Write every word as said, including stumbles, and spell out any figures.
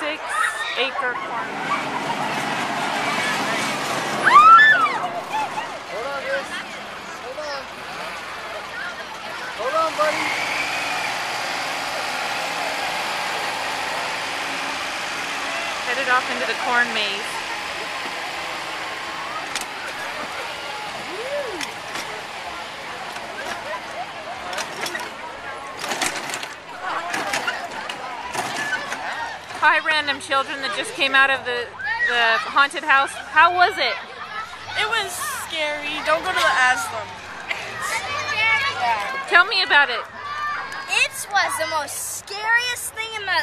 six acre corn. Hold on, Liz. Hold on. Hold on, buddy. Headed off into the corn maze. Hi, random children that just came out of the, the haunted house. How was it? It was scary. Don't go to the asylum. Tell me about it. It was the most scariest thing in my